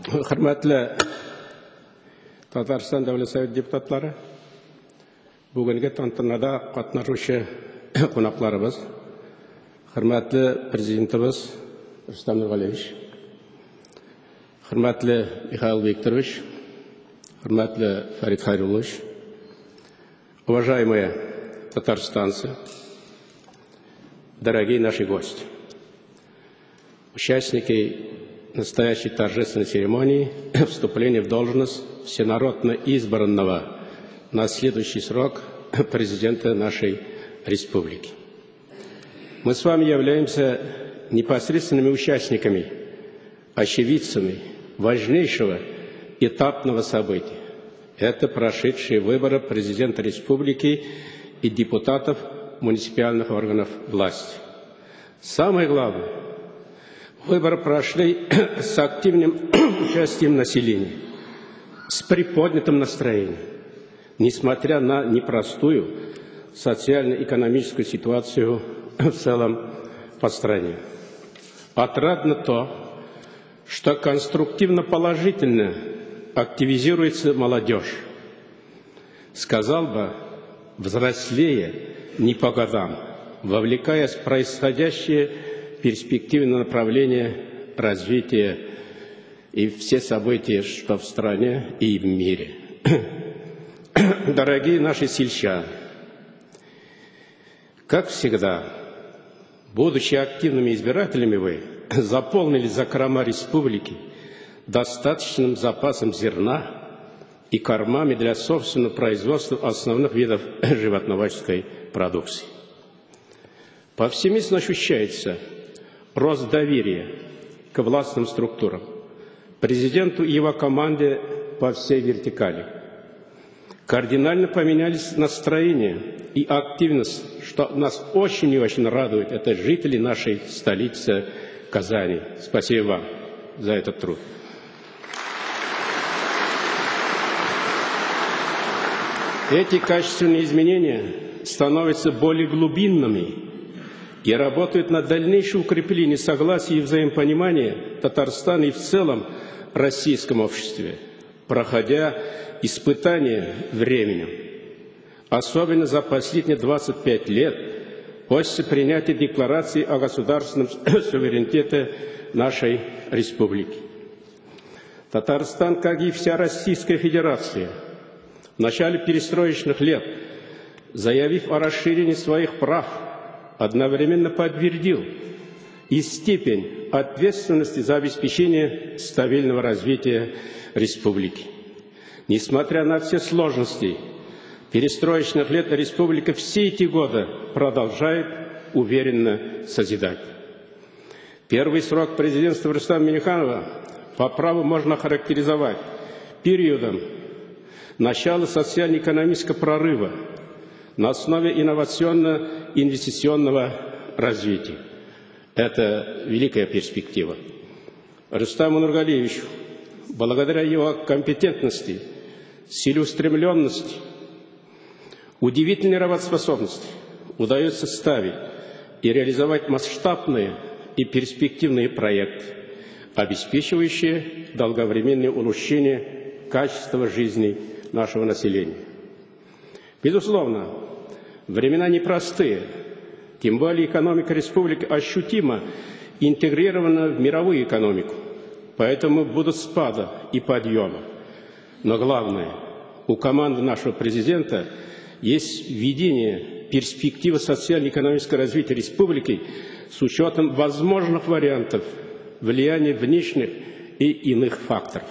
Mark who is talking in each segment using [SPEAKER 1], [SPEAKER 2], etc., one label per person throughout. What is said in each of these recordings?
[SPEAKER 1] Hürmetli Tataristan Devlet Sovet депутаттары, бүгінгі тантанада қатнашушы қонақтарыбыз, hürmetli президентimiz Рустам Нұрғалиевич, hürmetli Михаил Викторович, hürmetli Фарид Хайруллович, уважаемые татарстанцы, дорогие наши гости, участники настоящей торжественной церемонии вступления в должность всенародно избранного на следующий срок президента нашей республики. Мы с вами являемся непосредственными участниками, очевидцами важнейшего этапного события. Это прошедшие выборы президента республики и депутатов муниципальных органов власти. Самое главное, выборы прошли с активным участием населения, с приподнятым настроением, несмотря на непростую социально-экономическую ситуацию в целом по стране. Отрадно то, что конструктивно-положительно активизируется молодежь. Сказал бы, взрослее не по годам, вовлекаясь в происходящее перспективное направление развития и все события, что в стране и в мире. Дорогие наши сельчане, как всегда, будучи активными избирателями, вы заполнили закрома республики достаточным запасом зерна и кормами для собственного производства основных видов животноводческой продукции. Повсеместно ощущается рост доверия к властным структурам, президенту и его команде по всей вертикали. Кардинально поменялись настроения и активность, что нас очень и очень радует. Это жители нашей столицы Казани. Спасибо вам за этот труд. Эти качественные изменения становятся более глубинными и работают на дальнейшее укрепление согласия и взаимопонимания Татарстана и в целом российском обществе, проходя испытания временем. Особенно за последние 25 лет после принятия декларации о государственном суверенитете нашей республики. Татарстан, как и вся Российская Федерация, в начале перестроечных лет, заявив о расширении своих прав, одновременно подтвердил и степень ответственности за обеспечение стабильного развития республики. Несмотря на все сложности перестроечных лет, республика все эти годы продолжает уверенно созидать. Первый срок президентства Рустама Минниханова по праву можно характеризовать периодом начала социально-экономического прорыва на основе инновационно-инвестиционного развития. Это великая перспектива. Рустаму Нургалиевичу, благодаря его компетентности, целеустремленности, удивительной работоспособности, удается ставить и реализовать масштабные и перспективные проекты, обеспечивающие долговременное улучшение качества жизни нашего населения. Безусловно, времена непростые, тем более экономика республики ощутимо интегрирована в мировую экономику, поэтому будут спады и подъемы. Но главное, у команды нашего президента есть видение перспективы социально-экономического развития республики с учетом возможных вариантов влияния внешних и иных факторов.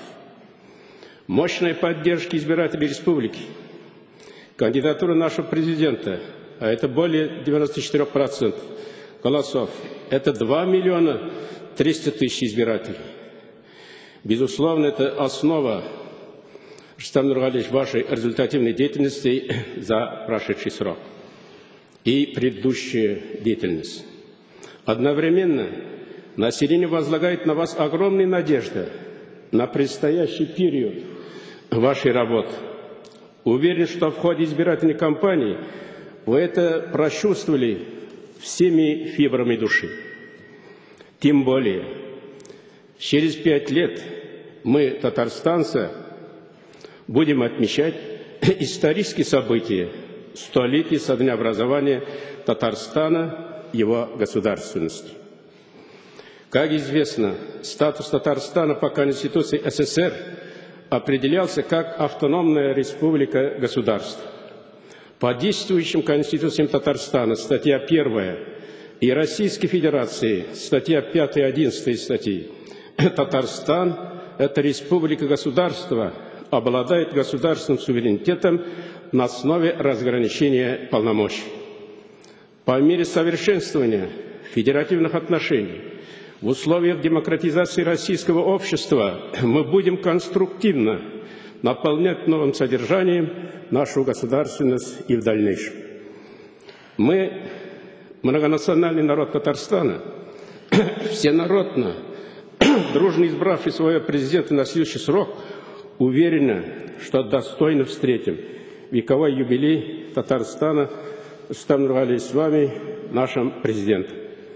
[SPEAKER 1] Мощная поддержка избирателей республики, кандидатура нашего президента, а это более 94% голосов, это 2 миллиона 300 тысяч избирателей. Безусловно, это основа, Рустам Нургалиевич, вашей результативной деятельности за прошедший срок и предыдущая деятельность. Одновременно население возлагает на вас огромные надежды на предстоящий период вашей работы. Уверен, что в ходе избирательной кампании вы это прочувствовали всеми фибрами души. Тем более, через 5 лет мы, татарстанцы, будем отмечать исторические события, столетие со дня образования Татарстана, его государственности. Как известно, статус Татарстана по Конституции СССР определялся как автономная республика-государство. По действующим конституциям Татарстана, статья 1, и Российской Федерации, статья 5 и 11 статьи, Татарстан – это республика-государство, обладает государственным суверенитетом на основе разграничения полномочий. По мере совершенствования федеративных отношений в условиях демократизации российского общества мы будем конструктивно наполнять новым содержанием нашу государственность и в дальнейшем. Мы, многонациональный народ Татарстана, всенародно, дружно избравший своего президента на следующий срок, уверены, что достойно встретим вековой юбилей Татарстана Рустам Нургалиевич с вами, нашим президентом.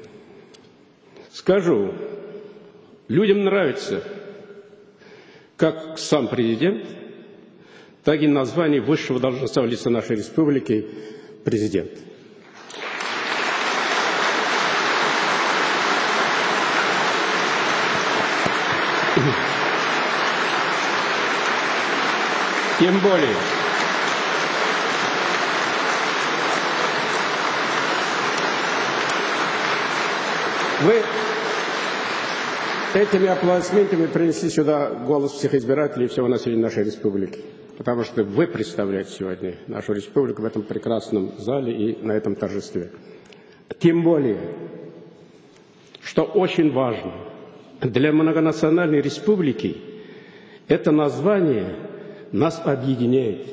[SPEAKER 1] Скажу, людям нравится как сам президент, так и название высшего должностного лица нашей республики – президент. Тем более, вы этими аплодисментами принесли сюда голос всех избирателей и всего населения нашей республики, потому что вы представляете сегодня нашу республику в этом прекрасном зале и на этом торжестве. Тем более, что очень важно, для многонациональной республики это название нас объединяет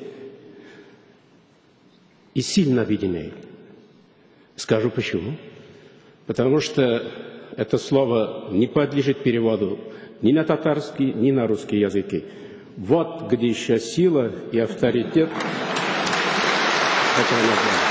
[SPEAKER 1] и сильно объединяет. Скажу почему. Потому что это слово не подлежит переводу ни на татарский, ни на русский языки. Вот где еще сила и авторитет этого названия.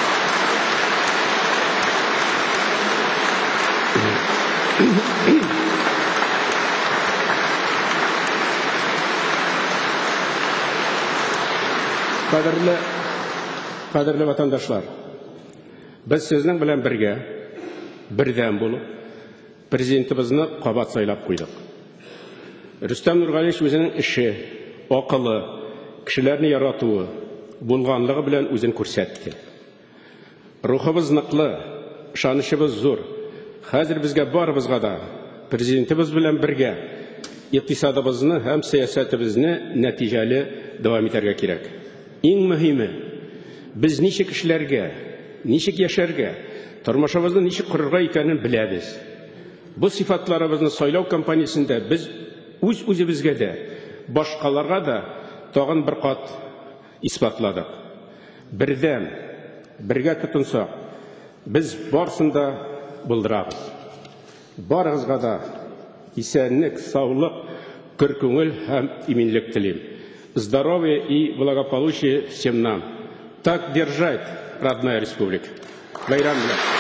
[SPEAKER 1] Қадірлі ватандашлар, біз сіздің білен бірге, бірден болып, президентімізді қабат сайлап қойдық. Рустам Нургалиевич өзінің іші, ақылы, кішілерні яратуы, болғанлығы білен өзін көрсетті. Рухыбыз нықлы, шанышыбыз зор. Қазір бізге барыбызға да президентіміз білен бірге иқтисадыбызны һәм саясатыбызны нәтижелі давам етәргә кирәк. Иң мөһиме, біз ничек эшләргә, ничек яшәргә, тормышыбызны ничек корырга икәнен беләбез. Бу сыйфатларыбызны сайлау кампаниясендә без үз-үзебезгә дә, башкаларга да тагын бер кат исбатладык. Бердәм, бергә тотынсак, без барсын да булдырабыз. Барыгызга да исәнлек, саулык, көркүңел һәм иминлек телим. Здоровья и благополучия всем нам. Так держать, родная республика. Байрам.